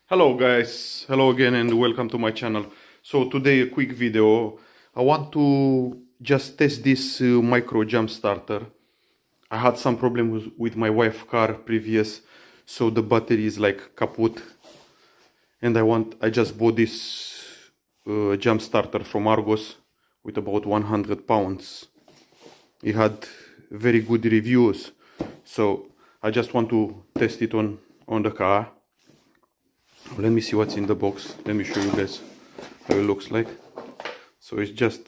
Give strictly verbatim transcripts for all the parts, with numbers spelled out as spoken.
Hello guys, hello again and welcome to my channel. So today a quick video. I want to just test this uh, micro jump starter. I had some problems with, with my wife's car previous, so the battery is like kaput. And I want, I just bought this uh, jump starter from Argos with about one hundred pounds. It had very good reviews, so I just want to test it on, on the car. Let me see what's in the box. Let me show you guys how it looks like. So it's just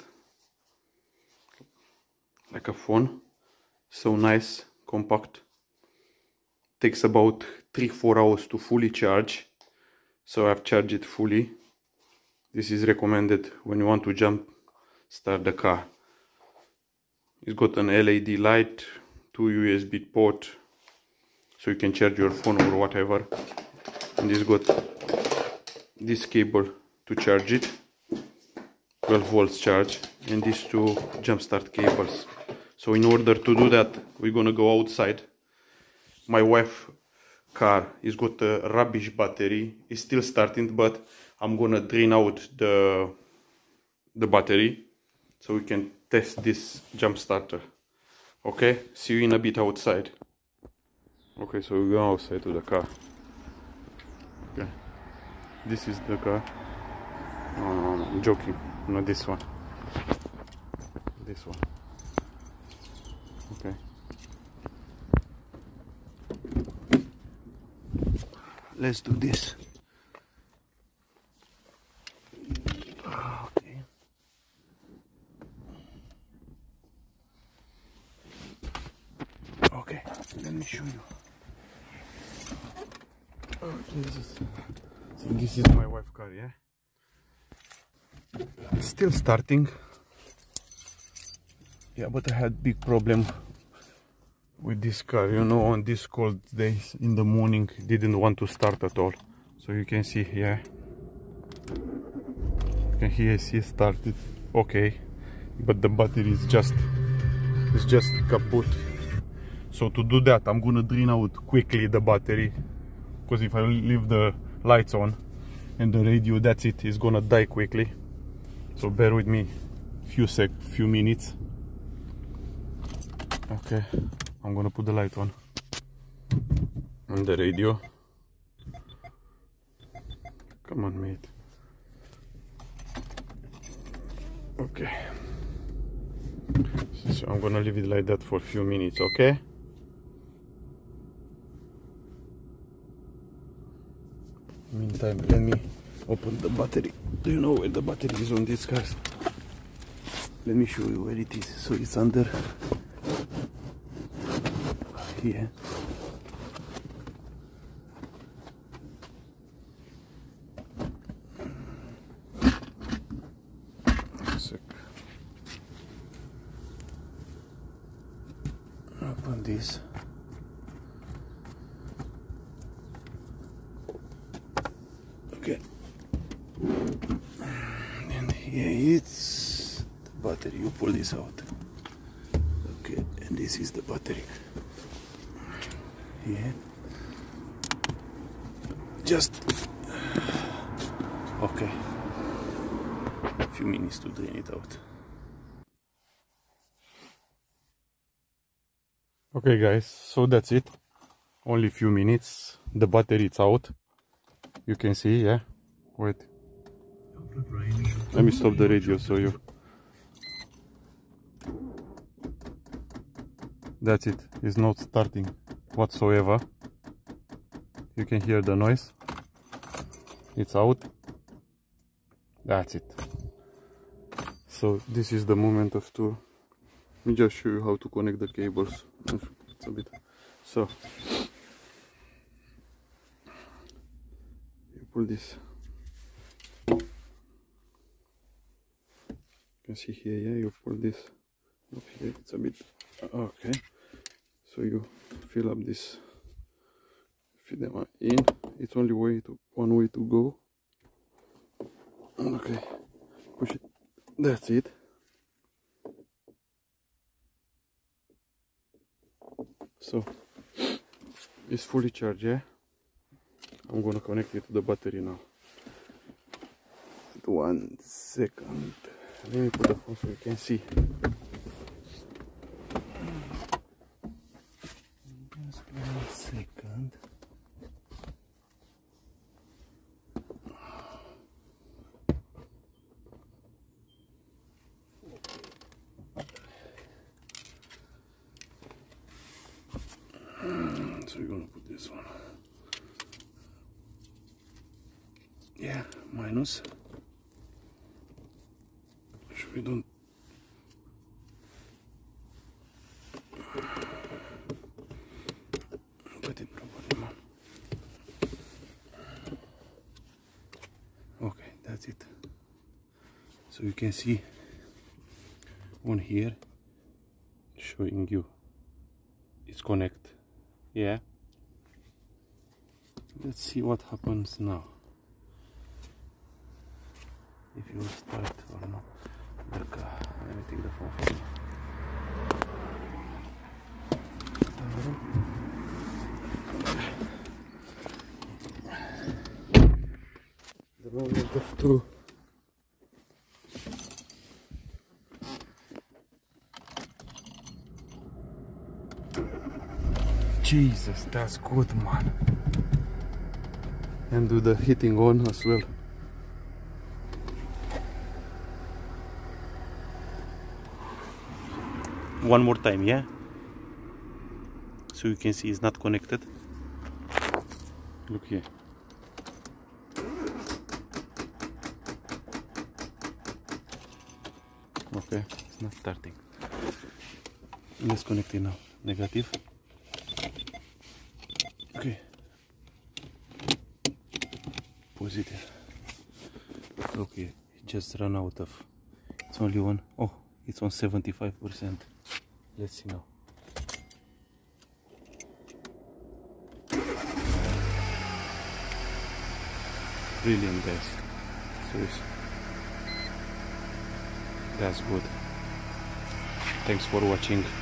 like a phone, so nice, compact. Takes about three four hours to fully charge, so I've charged it fully. This is recommended when you want to jump start the car. It's got an L E D light, two U S B port, so you can charge your phone or whatever. And it's got this cable to charge it, twelve volts charge, and these two jump start cables. So in order to do that, we're gonna go outside. My wife's car is got a rubbish battery. It's still starting, but I'm gonna drain out the the battery so we can test this jump starter. Okay, see you in a bit outside. Okay, so we go outside to the car. Okay, this is the car. No, no, no, I'm joking. Not this one. This one. Okay. Let's do this. Okay. Okay, let me show you. Oh, Jesus. So this is my wife's car, yeah? Still starting. Yeah, but I had big problem with this car, you know, on these cold days in the morning, didn't want to start at all. So you can see here, you can hear see started, okay, but the battery is just, it's just kaput. So to do that, I'm gonna drain out quickly the battery, because if I leave the lights on and the radio, that's it, it's gonna die quickly. So bear with me few sec few minutes. Okay, I'm gonna put the light on and the radio. Come on, mate. Okay, so I'm gonna leave it like that for a few minutes. Okay, meantime, let me open the battery. Do you know where the battery is on these cars? Let me show you where it is. So it's under here. A sec. Open this. Okay. And here it's the battery. You pull this out. Okay, and this is the battery. Here. Just okay. A few minutes to drain it out. Okay, guys. So that's it. Only a few minutes. The battery is out. You can see, yeah. Wait. Let me stop the radio so you. That's it. It's not starting whatsoever. You can hear the noise. It's out. That's it. So this is the moment of to. Let me just show you how to connect the cables. It's a bit. So you pull this. You can see here, yeah. You pull this up here. It's a bit okay. So you fill up this. Feed them in. It's only way to one way to go. Okay, push it. That's it. So it's fully charged, yeah. I'm gonna connect it to the battery now. One second. Let me put the phone so you can see. Just one second. So we're gonna put this one. Yeah, minus. So we don't. Put it properly, man. Okay, that's it. So you can see on here showing you it's connect. Yeah. Let's see what happens now. If you start or not. Look, uh, let me take the phone from you. The moment of truth. Jesus, that's good, man. And do the heating on as well. One more time, yeah? So you can see it's not connected. Look here. Okay, it's not starting. Let's connect it now. Negative. Okay. Positive. Okay, it just ran out of. It's only one. Oh, it's on seventy-five percent. Let's see now. Brilliant, guys. Seriously. That's good. Thanks for watching.